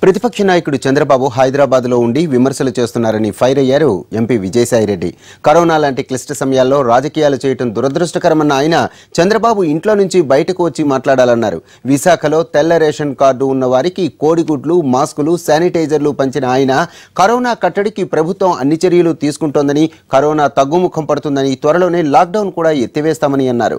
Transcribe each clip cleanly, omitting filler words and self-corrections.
ప్రతిపక్ష నాయకుడు చంద్రబాబు హైదరాబాద్లో ఉండి విమర్శలు చేస్తున్నారని ఫైర్ అయ్యారు ఎంపీ విజయసాయిరెడ్డి. కరోనా లాంటి క్లిష్ట సమయాల్లో రాజకీయాలు చేయడం దురదృష్టకరమన్న ఆయన చంద్రబాబు ఇంట్లో నుంచి బయటకు వచ్చి మాట్లాడాలన్నారు. విశాఖలో తెల్ల రేషన్ కార్డు ఉన్న వారికి కోడిగుడ్లు, మాస్కులు, శానిటైజర్లు పంచిన ఆయన కరోనా కట్టడికి ప్రభుత్వం అన్ని చర్యలు తీసుకుంటోందని, కరోనా తగ్గుముఖం పడుతుందని, త్వరలోనే లాక్డౌన్ కూడా ఎత్తివేస్తామని అన్నారు.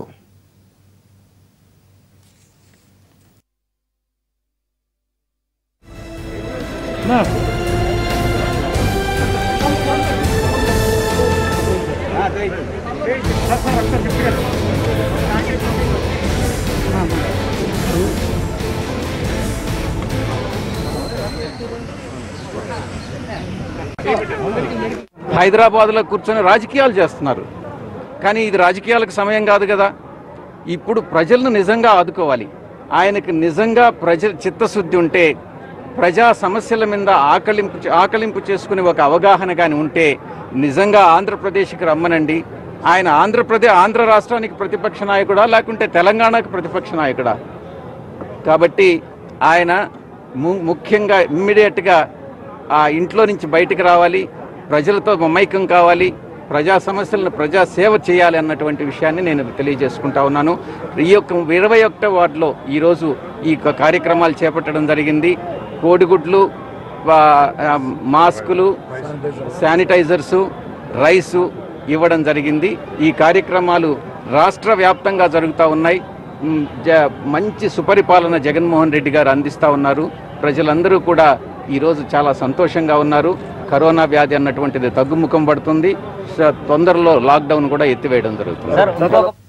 హైదరాబాద్లో కూర్చొని రాజకీయాలు చేస్తున్నారు. కానీ ఇది రాజకీయాలకు సమయం కాదు కదా. ఇప్పుడు ప్రజలను నిజంగా ఆదుకోవాలి. ఆయనకు నిజంగా ప్రజల చిత్తశుద్ధి ఉంటే, ప్రజా సమస్యల మీద ఆకలింపు చేసుకునే ఒక అవగాహన కానీ ఉంటే నిజంగా ఆంధ్రప్రదేశ్కి రమ్మనండి. ఆయన ఆంధ్ర రాష్ట్రానికి ప్రతిపక్ష నాయకుడా, లేకుంటే తెలంగాణకు ప్రతిపక్ష నాయకుడా? కాబట్టి ఆయన ముఖ్యంగా ఇమ్మీడియట్గా ఆ ఇంట్లో నుంచి బయటికి రావాలి, ప్రజలతో మమైకం కావాలి, ప్రజా సమస్యలను ప్రజా సేవ చేయాలి అన్నటువంటి విషయాన్ని నేను తెలియజేసుకుంటా ఉన్నాను. ఈ యొక్క 21వ వార్డులో ఈరోజు ఈ కార్యక్రమాలు చేపట్టడం జరిగింది. కోడిగుడ్లు, మాస్కులు, శానిటైజర్సు, రైసు ఇవ్వడం జరిగింది. ఈ కార్యక్రమాలు రాష్ట్ర వ్యాప్తంగా జరుగుతూ ఉన్నాయి. మంచి సుపరిపాలన జగన్మోహన్ రెడ్డి గారు అందిస్తూ ఉన్నారు. ప్రజలందరూ కూడా ఈరోజు చాలా సంతోషంగా ఉన్నారు. కరోనా వ్యాధి అన్నటువంటిది తగ్గుముఖం పడుతుంది. తొందరలో లాక్డౌన్ కూడా ఎత్తివేయడం జరుగుతుంది.